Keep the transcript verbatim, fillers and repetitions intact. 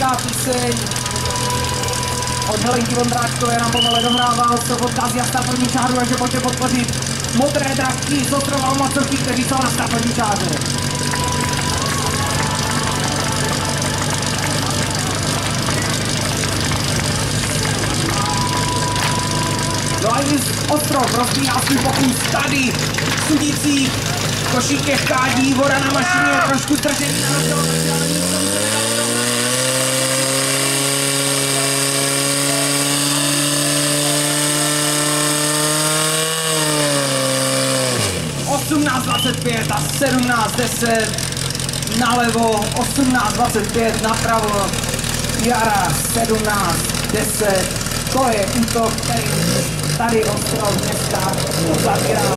čtvrtá píseň od Helenky Vondráčkové nám pomale dohrával Sobotka z Jasta první čáru, takže pojďte podpořit Modré dravky z ostrova Omacovky, kteří jsou na startovní čáře. No a i ostrov rozbíhá svůj pokus tady, sudící košíkech kádí, voda na mašině, trošku zdržení na rozdělení. osmnáct dvacet pět a sedmnáct deset nalevo, osmnáct dvacet pět napravo, Jara sedmnáct deset, to je útok, který tady ostrov dneska zavírá.